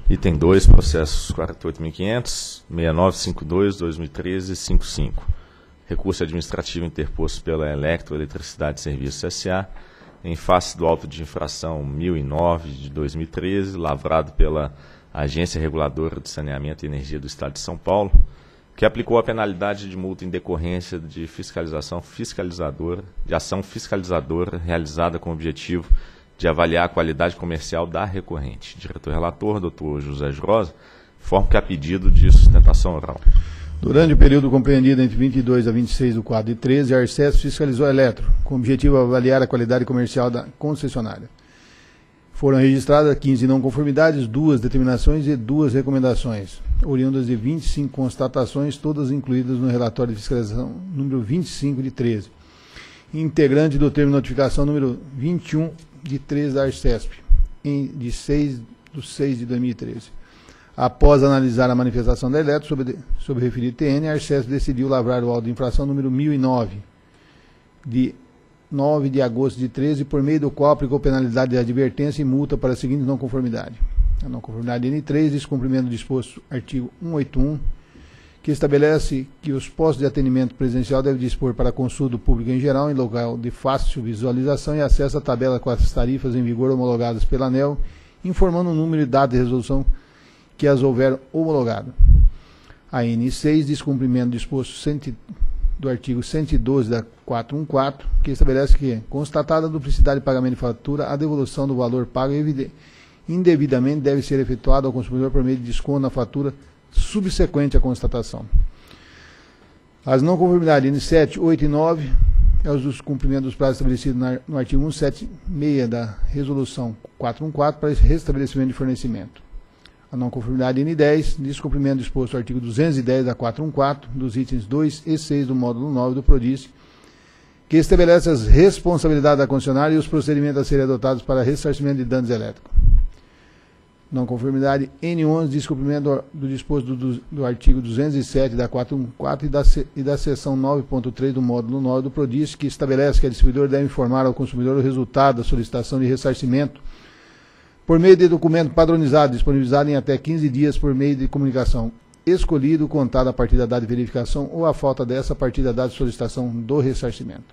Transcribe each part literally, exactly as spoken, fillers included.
Item dois, processos quarenta e oito mil e quinhentos, sessenta e nove cinquenta e dois, dois mil e treze, cinquenta e cinco. Recurso administrativo interposto pela Eletroeletricidade Serviços S A em face do auto de infração mil e nove de dois mil e treze, lavrado pela Agência Reguladora de Saneamento e Energia do Estado de São Paulo, que aplicou a penalidade de multa em decorrência de fiscalização fiscalizadora, de ação fiscalizadora realizada com o objetivo de avaliar a qualidade comercial da recorrente. Diretor-relator, doutor José Jurosa, informa que há pedido de sustentação oral. Durante o período compreendido entre vinte e dois a vinte e seis do quatro de treze, a Arcesp fiscalizou a Eletro, com o objetivo de avaliar a qualidade comercial da concessionária. Foram registradas quinze não conformidades, duas determinações e duas recomendações, oriundas de vinte e cinco constatações, todas incluídas no relatório de fiscalização número vinte e cinco de treze, integrante do termo de notificação número vinte e um de treze da Arcesp, em, de seis de seis de dois mil e treze. Após analisar a manifestação da Eletro sobre, sobre o referido T N, a Arcesp decidiu lavrar o auto de infração número mil e nove, de nove de agosto de treze, por meio do qual aplicou penalidade de advertência e multa para a seguinte não conformidade. A não conformidade N três, descumprimento do disposto artigo cento e oitenta e um, que estabelece que os postos de atendimento presencial devem dispor para consulta do público em geral em local de fácil visualização e acesso à tabela com as tarifas em vigor homologadas pela ANEEL, informando o número e data de resolução que as houver homologado. A N seis, descumprimento do disposto do artigo cento e doze da quatrocentos e quatorze, que estabelece que, constatada a duplicidade de pagamento de fatura, a devolução do valor pago indevidamente deve ser efetuada ao consumidor por meio de desconto na fatura subsequente à constatação. As não conformidades N sete, oito e nove é os descumprimento dos prazos estabelecidos no artigo cento e setenta e seis da resolução quatrocentos e quatorze para restabelecimento de fornecimento. A não conformidade N dez, descumprimento disposto no artigo duzentos e dez da quatrocentos e quatorze, dos itens dois e seis do módulo nove do PRODISC, que estabelece as responsabilidades da concessionária e os procedimentos a serem adotados para ressarcimento de danos elétricos. Não conformidade N onze, descumprimento do, do disposto do, do artigo duzentos e sete da quatrocentos e quatorze e da, e da seção nove ponto três do módulo nove do PRODISC, que estabelece que a distribuidora deve informar ao consumidor o resultado da solicitação de ressarcimento por meio de documento padronizado, disponibilizado em até quinze dias por meio de comunicação escolhido, contado a partir da data de verificação ou a falta dessa a partir da data de solicitação do ressarcimento.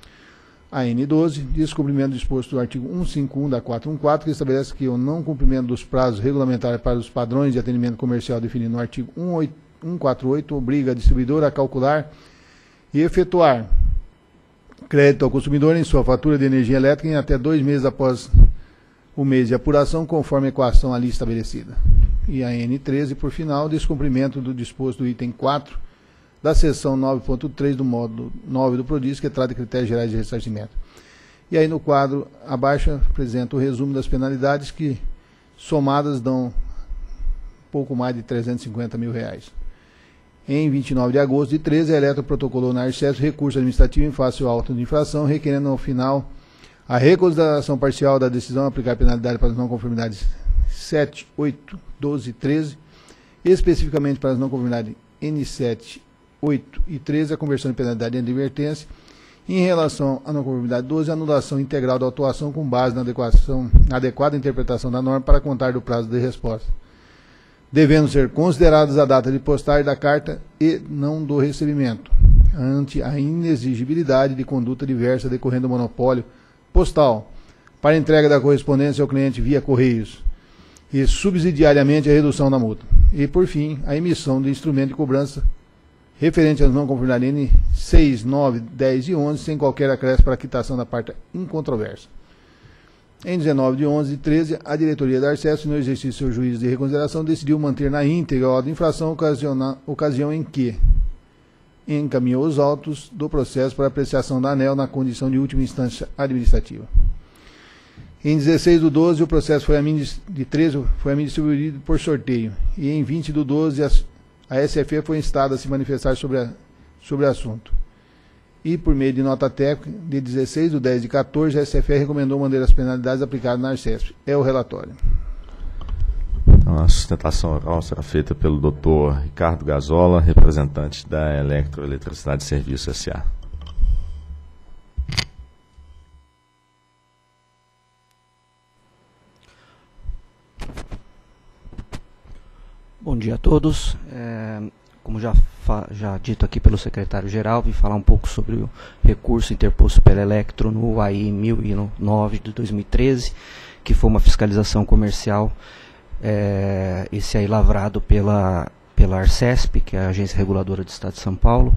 A N doze, descumprimento disposto do artigo cento e cinquenta e um da quatrocentos e quatorze, que estabelece que o não cumprimento dos prazos regulamentares para os padrões de atendimento comercial definido no artigo cento e quarenta e oito obriga a distribuidora a calcular e efetuar crédito ao consumidor em sua fatura de energia elétrica em até dois meses após o mês de apuração, conforme a equação ali estabelecida. E a N treze, por final, descumprimento do disposto do item quatro da seção nove ponto três do módulo nove do PRODISC, que trata de critérios gerais de ressarcimento. E aí no quadro abaixo apresenta o resumo das penalidades que, somadas, dão pouco mais de trezentos e cinquenta mil reais. Em vinte e nove de agosto de treze, a Eletro protocolou na Arcesp recurso administrativo em face ao auto de infração, requerendo ao final a reconsideração parcial da decisão a aplicar penalidade para as não conformidades sete, oito, doze e treze, especificamente para as não conformidades N sete, oito e treze, a conversão de penalidade em advertência, em relação à não conformidade doze, a anulação integral da autuação com base na, adequação, na adequada interpretação da norma para contar do prazo de resposta, devendo ser consideradas a data de postagem da carta e não do recebimento, ante a inexigibilidade de conduta diversa decorrendo do monopólio postal para entrega da correspondência ao cliente via correios e subsidiariamente a redução da multa. E, por fim, a emissão de instrumento de cobrança referente às não conformidades N seis, nove, dez e onze, sem qualquer acréscimo para a quitação da parte incontroversa. Em dezenove de onze de treze, a diretoria da Arcesp, no exercício do seu juízo de reconsideração, decidiu manter na íntegra a auto de infração, ocasião em que encaminhou os autos do processo para apreciação da ANEEL na condição de última instância administrativa. Em dezesseis do doze, o processo foi a mim de treze foi a mim distribuído por sorteio, e em vinte do doze, a, a S F E foi instada a se manifestar sobre, a, sobre o assunto. E, por meio de nota técnica, de dezesseis do dez de quatorze, a S F E recomendou manter as penalidades aplicadas na Arcesp. É o relatório. Então, a sustentação oral será feita pelo doutor Ricardo Gazola, representante da Eletroeletricidade Serviços S A Bom dia a todos. É, como já, já dito aqui pelo secretário-geral, vim falar um pouco sobre o recurso interposto pela Electro no A I mil e nove de dois mil e treze, que foi uma fiscalização comercial, é, esse aí lavrado pela, pela Arcesp, que é a Agência Reguladora do Estado de São Paulo.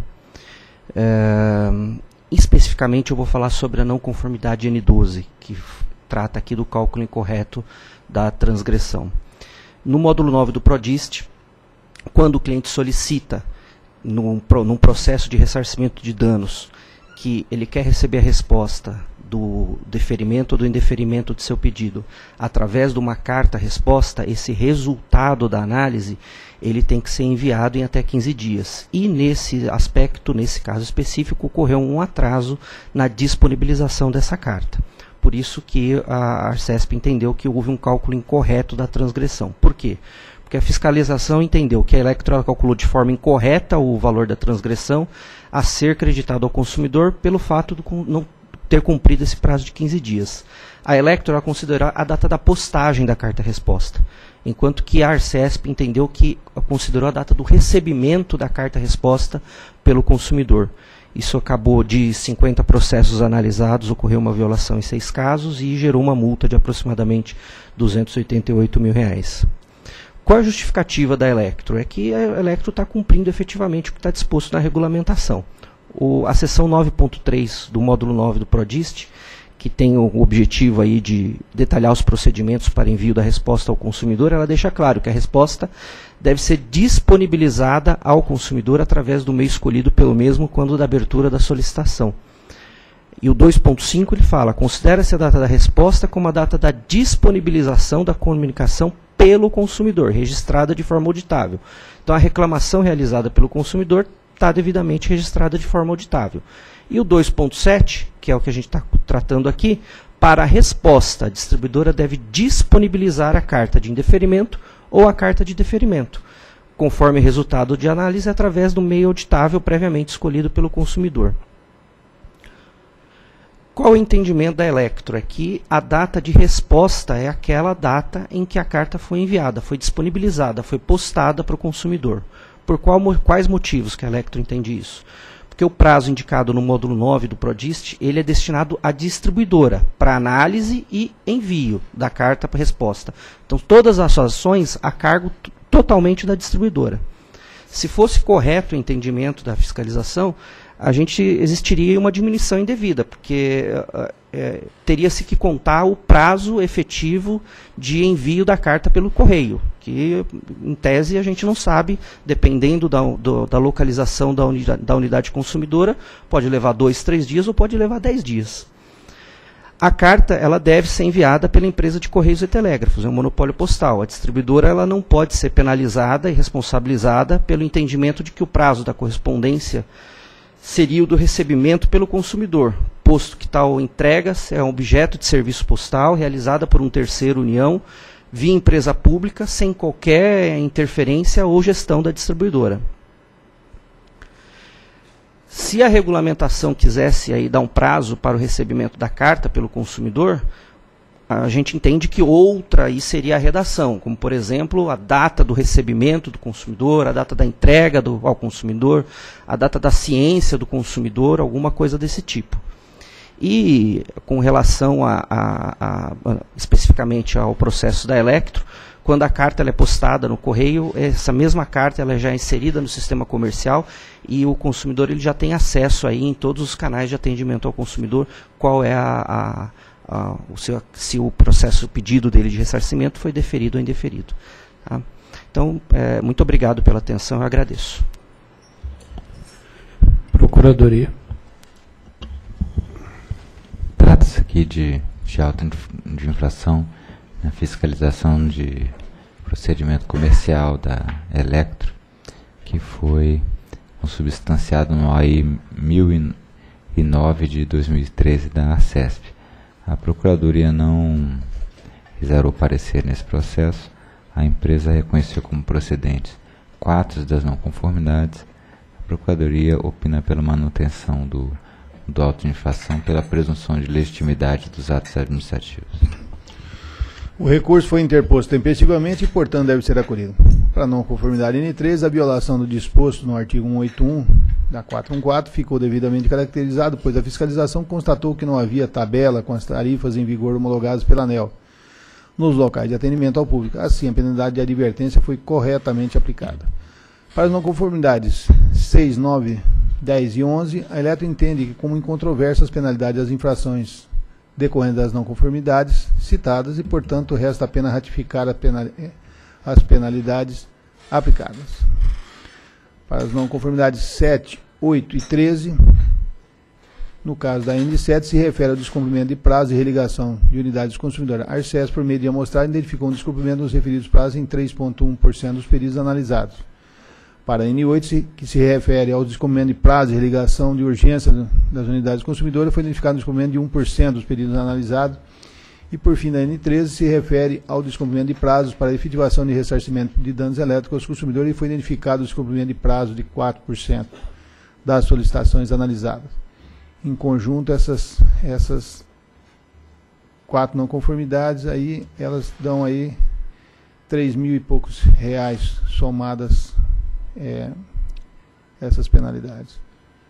É, especificamente eu vou falar sobre a não conformidade N doze, que trata aqui do cálculo incorreto da transgressão. No módulo nove do PRODIST, quando o cliente solicita, num, num processo de ressarcimento de danos, que ele quer receber a resposta do deferimento ou do indeferimento de seu pedido através de uma carta-resposta, esse resultado da análise ele tem que ser enviado em até quinze dias. E nesse aspecto, nesse caso específico, ocorreu um atraso na disponibilização dessa carta. Por isso que a Arcesp entendeu que houve um cálculo incorreto da transgressão. Por quê? Porque a fiscalização entendeu que a Electro calculou de forma incorreta o valor da transgressão a ser creditado ao consumidor pelo fato de não ter cumprido esse prazo de quinze dias. A Electro considerou a data da postagem da carta-resposta, enquanto que a Arcesp entendeu que considerou a data do recebimento da carta-resposta pelo consumidor. Isso acabou de cinquenta processos analisados, ocorreu uma violação em seis casos e gerou uma multa de aproximadamente duzentos e oitenta e oito mil reais. Qual é a justificativa da Electro? É que a Electro está cumprindo efetivamente o que está disposto na regulamentação. O, a seção nove ponto três do módulo nove do PRODIST, que tem o objetivo aí de detalhar os procedimentos para envio da resposta ao consumidor, ela deixa claro que a resposta deve ser disponibilizada ao consumidor através do meio escolhido pelo mesmo quando da abertura da solicitação. E o dois ponto cinco ele fala, considera-se a data da resposta como a data da disponibilização da comunicação pelo consumidor, registrada de forma auditável. Então a reclamação realizada pelo consumidor está devidamente registrada de forma auditável. E o dois ponto sete, que é o que a gente está tratando aqui, para a resposta, a distribuidora deve disponibilizar a carta de indeferimento ou a carta de deferimento, conforme resultado de análise através do meio auditável previamente escolhido pelo consumidor. Qual o entendimento da Electro? É que a data de resposta é aquela data em que a carta foi enviada, foi disponibilizada, foi postada para o consumidor. Por qual, quais motivos que a Electro entende isso? Porque o prazo indicado no módulo nove do PRODIST, ele é destinado à distribuidora, para análise e envio da carta para resposta. Então, todas as ações a cargo totalmente da distribuidora. Se fosse correto o entendimento da fiscalização, a gente existiria uma diminuição indevida, porque é, teria-se que contar o prazo efetivo de envio da carta pelo correio, que em tese a gente não sabe, dependendo da, do, da localização da unidade, da unidade consumidora, pode levar dois, três dias ou pode levar dez dias. A carta ela deve ser enviada pela empresa de Correios e Telégrafos, é um monopólio postal. A distribuidora ela não pode ser penalizada e responsabilizada pelo entendimento de que o prazo da correspondência seria o do recebimento pelo consumidor, posto que tal entrega é um objeto de serviço postal realizada por um terceiro União, via empresa pública, sem qualquer interferência ou gestão da distribuidora. Se a regulamentação quisesse aí dar um prazo para o recebimento da carta pelo consumidor, a gente entende que outra aí seria a redação, como, por exemplo, a data do recebimento do consumidor, a data da entrega do, ao consumidor, a data da ciência do consumidor, alguma coisa desse tipo. E com relação a, a, a, a, especificamente ao processo da Electro, quando a carta ela é postada no correio, essa mesma carta ela já é inserida no sistema comercial e o consumidor ele já tem acesso aí em todos os canais de atendimento ao consumidor, qual é a... a Uh, o seu, se o processo, o pedido dele de ressarcimento foi deferido ou indeferido. Tá? Então, é, muito obrigado pela atenção, eu agradeço. Procuradoria. Trata-se aqui de, de auto de infração na fiscalização de procedimento comercial da Electro, que foi consubstanciado no A I mil e nove de dois mil e treze da Arcesp. A Procuradoria não reservou parecer nesse processo. A empresa reconheceu como procedentes quatro das não conformidades. A Procuradoria opina pela manutenção do, do auto de infração pela presunção de legitimidade dos atos administrativos. O recurso foi interposto tempestivamente e, portanto, deve ser acolhido. para não conformidade N treze, a violação do disposto no artigo cento e oitenta e um da quatrocentos e quatorze ficou devidamente caracterizado, pois a fiscalização constatou que não havia tabela com as tarifas em vigor homologadas pela ANEEL nos locais de atendimento ao público. Assim, a penalidade de advertência foi corretamente aplicada. Para as não conformidades seis, nove, dez e onze, a Eletro entende que, como incontroversas as penalidades das infrações decorrentes das não conformidades citadas e, portanto, resta apenas ratificar a penal, as penalidades aplicadas. Para as não conformidades sete, oito e treze, no caso da N sete, se refere ao descumprimento de prazo de religação de unidades consumidoras. A Arces, por meio de amostragem, identificou um descumprimento dos referidos prazos em três vírgula um por cento dos períodos analisados. Para a N oito, que se refere ao descumprimento de prazo de religação de urgência das unidades consumidoras, foi identificado um descumprimento de um por cento dos períodos analisados. E, por fim, da N treze, se refere ao descumprimento de prazos para a efetivação de ressarcimento de danos elétricos aos consumidores e foi identificado o descumprimento de prazo de quatro por cento das solicitações analisadas. Em conjunto, essas, essas quatro não conformidades, aí, elas dão aí três mil e poucos reais somadas é, essas penalidades.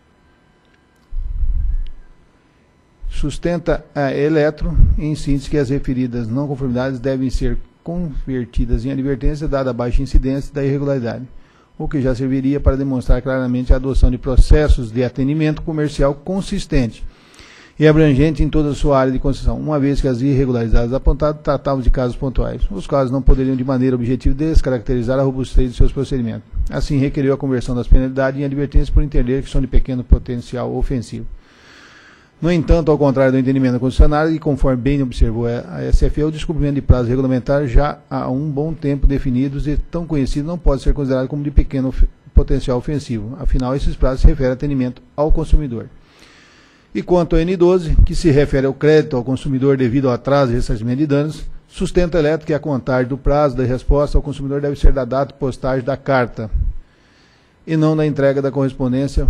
Sustenta a Eletro, em síntese, que as referidas não conformidades devem ser convertidas em advertência dada a baixa incidência da irregularidade, o que já serviria para demonstrar claramente a adoção de processos de atendimento comercial consistente e abrangente em toda a sua área de concessão, uma vez que as irregularidades apontadas tratavam de casos pontuais. Os casos não poderiam de maneira objetiva descaracterizar a robustez de seus procedimentos. Assim, requeriu a conversão das penalidades em advertência por entender que são de pequeno potencial ofensivo. No entanto, ao contrário do entendimento da concessionária, e conforme bem observou a S F E, o descumprimento de prazo regulamentar já há um bom tempo definidos e tão conhecido não pode ser considerado como de pequeno potencial ofensivo. Afinal, esses prazos se referem a atendimento ao consumidor. E quanto ao N doze, que se refere ao crédito ao consumidor devido ao atraso e ressarcimento de danos, sustenta a Eletro que a contagem do prazo da resposta ao consumidor deve ser da data de postagem da carta e não da entrega da correspondência,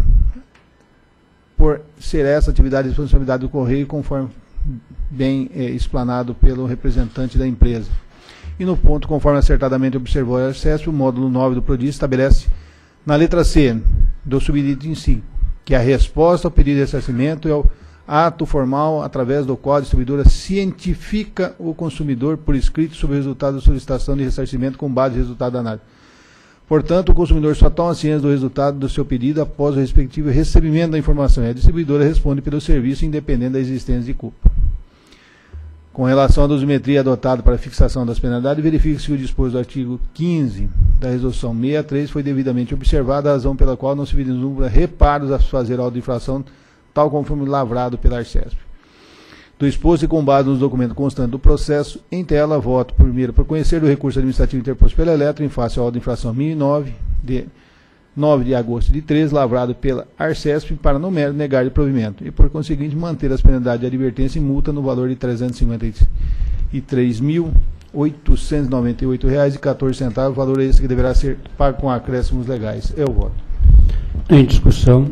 por ser essa atividade de responsabilidade do Correio, conforme bem é, explanado pelo representante da empresa. E no ponto, conforme acertadamente observou a Arces, o módulo nove do Prodis estabelece, na letra C do subitem cinco, que a resposta ao pedido de ressarcimento é o ato formal através do qual a distribuidora cientifica o consumidor por escrito sobre o resultado da solicitação de ressarcimento com base no resultado da análise. Portanto, o consumidor só toma ciência do resultado do seu pedido após o respectivo recebimento da informação e a distribuidora responde pelo serviço independente da existência de culpa. Com relação à dosimetria adotada para a fixação das penalidades, verifique-se que o disposto do artigo quinze da resolução sessenta e três foi devidamente observada, a razão pela qual não se vislumbra reparos a fazer auto de infração, tal conforme lavrado pela Arcesp. Do exposto e com base nos documentos constantes do processo, em tela, voto primeiro por conhecer do recurso administrativo interposto pela Eletro em face ao auto de infração mil e nove, de nove de agosto de treze, lavrado pela Arcesp, para no mérito negar de provimento, e por conseguinte manter as penalidades de advertência e multa no valor de trezentos e cinquenta e três mil oitocentos e noventa e oito reais e quatorze centavos, valor esse que deverá ser pago com acréscimos legais. Eu voto. Em discussão.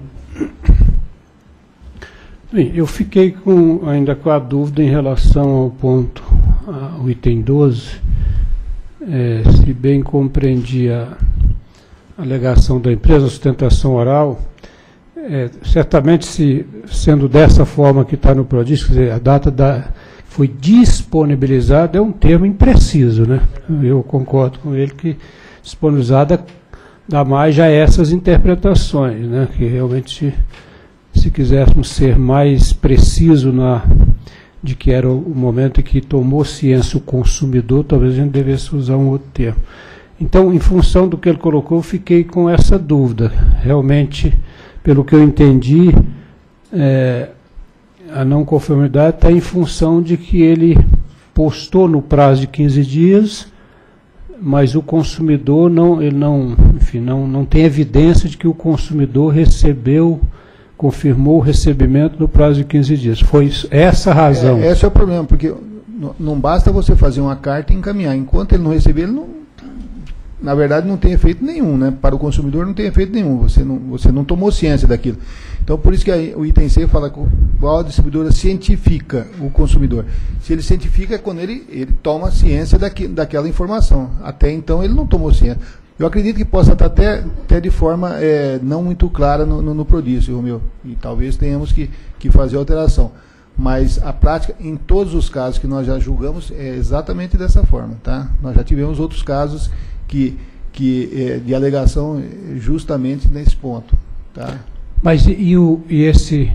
Bem, eu fiquei com, ainda com a dúvida em relação ao ponto, ao item doze, é, se bem compreendi a alegação da empresa, a sustentação oral, é, certamente, se, sendo dessa forma que está no Prodis, quer dizer, a data da, foi disponibilizada é um termo impreciso, né? Eu concordo com ele que disponibilizada dá mais a essas interpretações, né? Que realmente, se quiséssemos ser mais preciso na, de que era o momento em que tomou ciência o consumidor, talvez a gente devesse usar um outro termo. Então, em função do que ele colocou, eu fiquei com essa dúvida. Realmente, pelo que eu entendi, é, a não conformidade está em função de que ele postou no prazo de quinze dias, mas o consumidor não, ele não, enfim, não, não tem evidência de que o consumidor recebeu, confirmou o recebimento no prazo de quinze dias. Foi essa a razão. É, esse é o problema, porque não basta você fazer uma carta e encaminhar. Enquanto ele não receber, ele não, na verdade, não tem efeito nenhum, né? Para o consumidor não tem efeito nenhum, você não, você não tomou ciência daquilo. Então, por isso que aí, o item C fala que a distribuidora cientifica o consumidor. Se ele cientifica, é quando ele, ele toma ciência daqui, daquela informação. Até então, ele não tomou ciência. Eu acredito que possa estar até, até de forma é, não muito clara no, no, no prodício, Romeu, e talvez tenhamos que, que fazer alteração. Mas a prática, em todos os casos que nós já julgamos, é exatamente dessa forma. Tá? Nós já tivemos outros casos que, que, é, de alegação justamente nesse ponto. Tá? Mas e, e, o, e esse,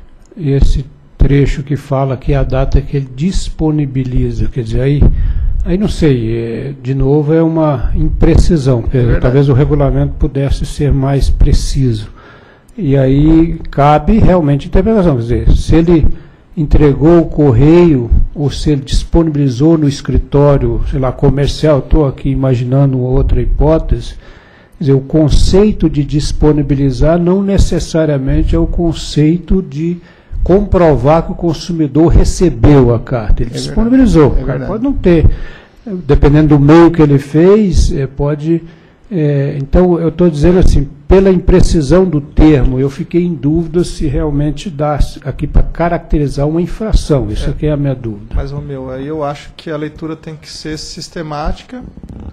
esse trecho que fala que a data que ele disponibiliza, quer dizer, aí... Aí não sei, é, de novo é uma imprecisão, é talvez o regulamento pudesse ser mais preciso. E aí cabe realmente interpretação, quer dizer, se ele entregou o correio ou se ele disponibilizou no escritório, sei lá, comercial, estou aqui imaginando uma outra hipótese, quer dizer, o conceito de disponibilizar não necessariamente é o conceito de comprovar que o consumidor recebeu a carta. Ele é disponibilizou. É o cara pode não ter. Dependendo do meio que ele fez, é, pode... É, então, eu estou dizendo assim, pela imprecisão do termo, eu fiquei em dúvida se realmente dá aqui para caracterizar uma infração. Isso é, aqui é a minha dúvida. Mas, Romeu, aí eu acho que a leitura tem que ser sistemática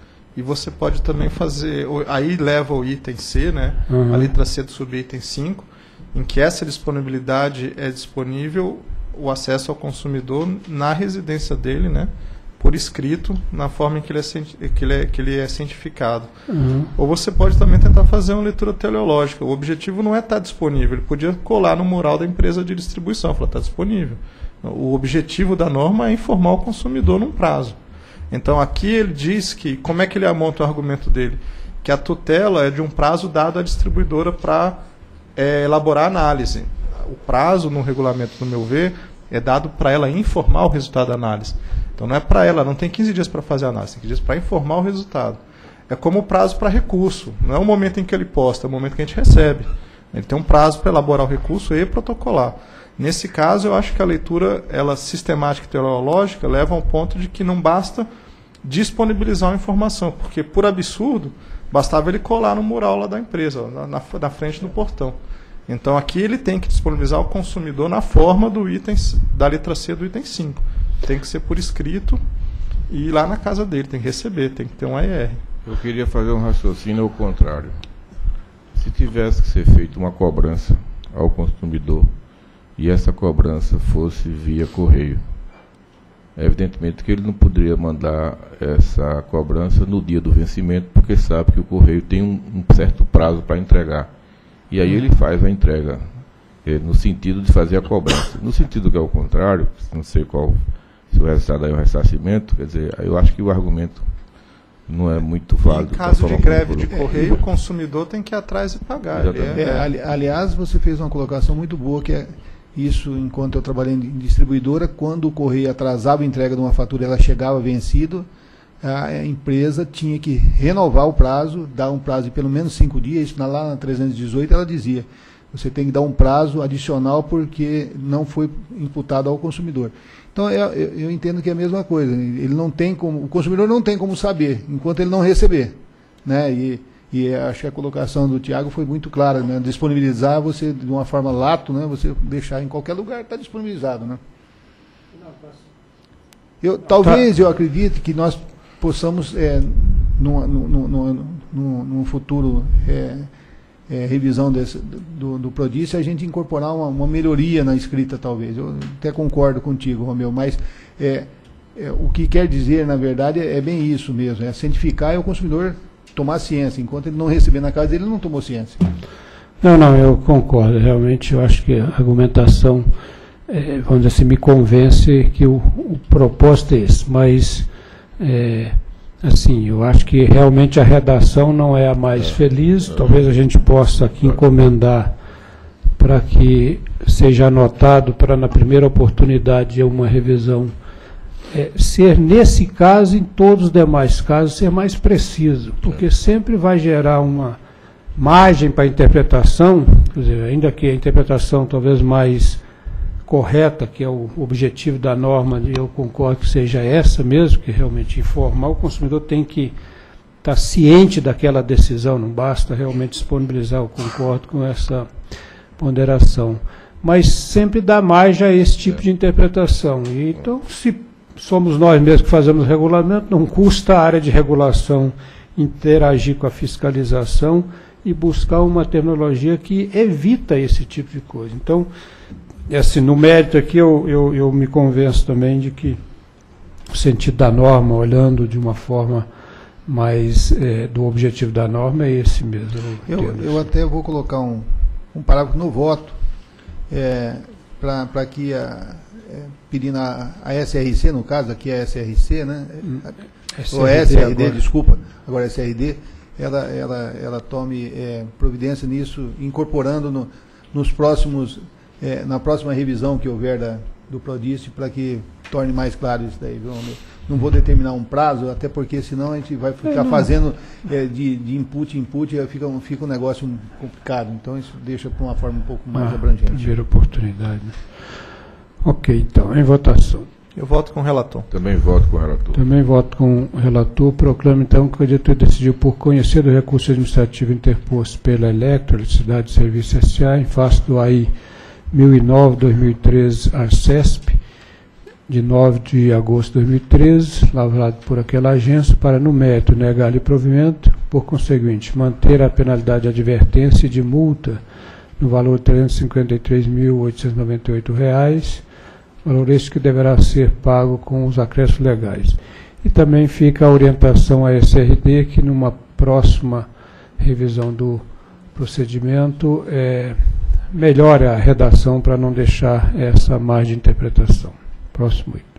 e você pode também fazer... Aí leva o item C, né? Uhum. A letra C do subitem cinco, em que essa disponibilidade é disponível o acesso ao consumidor na residência dele, né, por escrito, na forma em que ele é, que ele é, que ele é cientificado. Uhum. Ou você pode também tentar fazer uma leitura teleológica. O objetivo não é estar disponível, ele podia colar no mural da empresa de distribuição, falar está disponível. O objetivo da norma é informar o consumidor num prazo. Então aqui ele diz que, como é que ele amonta o argumento dele? Que a tutela é de um prazo dado à distribuidora para É, elaborar a análise. O prazo no regulamento, no meu ver, é dado para ela informar o resultado da análise. Então não é para ela, não tem quinze dias para fazer a análise, tem quinze dias para informar o resultado. É como o prazo para recurso, não é o momento em que ele posta, é o momento que a gente recebe. Ele tem um prazo para elaborar o recurso e protocolar. Nesse caso, eu acho que a leitura ela sistemática e teleológica leva ao ponto de que não basta disponibilizar uma informação, porque, por absurdo, bastava ele colar no mural lá da empresa, ó, na, na frente do portão. Então aqui ele tem que disponibilizar ao consumidor na forma do item, da letra C do item cinco. Tem que ser por escrito e ir lá na casa dele, tem que receber, tem que ter um A E R. Eu queria fazer um raciocínio ao contrário. Se tivesse que ser feita uma cobrança ao consumidor e essa cobrança fosse via correio, evidentemente que ele não poderia mandar essa cobrança no dia do vencimento, porque sabe que o correio tem um, um certo prazo para entregar. E aí ele faz a entrega, eh, no sentido de fazer a cobrança. No sentido que é o contrário, não sei qual, se o resultado é o ressarcimento, quer dizer, eu acho que o argumento não é muito válido. Em caso de greve de correio, o consumidor tem que ir atrás e pagar. É, é, ali, aliás, você fez uma colocação muito boa, que é isso, enquanto eu trabalhei em distribuidora, quando o correio atrasava a entrega de uma fatura, ela chegava vencido, a empresa tinha que renovar o prazo, dar um prazo de pelo menos cinco dias. Isso lá na trezentos e dezoito ela dizia, você tem que dar um prazo adicional porque não foi imputado ao consumidor. Então eu, eu entendo que é a mesma coisa, ele não tem como, o consumidor não tem como saber, enquanto ele não receber, né? E, e acho que a colocação do Tiago foi muito clara, né? Disponibilizar você de uma forma lato, né? Você deixar em qualquer lugar, está disponibilizado, né? Eu, talvez eu acredite que nós possamos, é, num, num, num, num, num futuro é, é, revisão desse, do, do prodício, a gente incorporar uma, uma melhoria na escrita, talvez. Eu até concordo contigo, Romeu, mas é, é, o que quer dizer, na verdade, é, é bem isso mesmo, é cientificar e o consumidor tomar ciência. Enquanto ele não receber na casa dele, ele não tomou ciência. Não, não, eu concordo. Realmente, eu acho que a argumentação, é, vamos dizer assim, me convence que o, o propósito é esse, mas... É, assim, eu acho que realmente a redação não é a mais é, feliz. É. Talvez a gente possa aqui encomendar para que seja anotado para, na primeira oportunidade, uma revisão, é, ser, nesse caso, em todos os demais casos, ser mais preciso, porque sempre vai gerar uma margem para a interpretação, quer dizer, ainda que a interpretação talvez mais correta, que é o objetivo da norma, e eu concordo que seja essa mesmo, que realmente informar, o consumidor tem que estar ciente daquela decisão, não basta realmente disponibilizar, eu concordo com essa ponderação. Mas sempre dá margem a esse tipo de interpretação. E, então, se somos nós mesmos que fazemos regulamento, não custa a área de regulação interagir com a fiscalização e buscar uma tecnologia que evita esse tipo de coisa. Então, assim, no mérito aqui, eu, eu, eu me convenço também de que o sentido da norma, olhando de uma forma mais é, do objetivo da norma, é esse mesmo. Eu, eu, eu até vou colocar um, um parágrafo no voto, é, para que a, é, pedindo a, a S R C, no caso, aqui é a S R C, né? Ou S R D, desculpa, agora é S R D, ela, ela, ela tome é, providência nisso, incorporando no, nos próximos, é, na próxima revisão que houver da, do Prodício, para que torne mais claro isso daí. Viu? Não vou determinar um prazo, até porque senão a gente vai ficar fazendo é, de, de input em input, e fica, fica um negócio complicado. Então isso deixa para uma forma um pouco mais ah, abrangente. Ver oportunidade. Ok, então, em votação. Eu voto com o relator. Também voto com o relator. Também voto com o relator. Proclamo, então, que a diretoria decidiu por conhecer do recurso administrativo interposto pela Electro, Eletricidade e Serviço S A, em face do A I mil e nove barra dois mil e treze Arcesp, de nove de agosto de dois mil e treze, lavrado por aquela agência, para, no mérito, negar-lhe provimento, por conseguinte, manter a penalidade de advertência e de multa no valor de trezentos e cinquenta e três mil oitocentos e noventa e oito reais, valor este que deverá ser pago com os acréscimos legais. E também fica a orientação à S R D que, numa próxima revisão do procedimento, é, melhore a redação para não deixar essa margem de interpretação. Próximo item.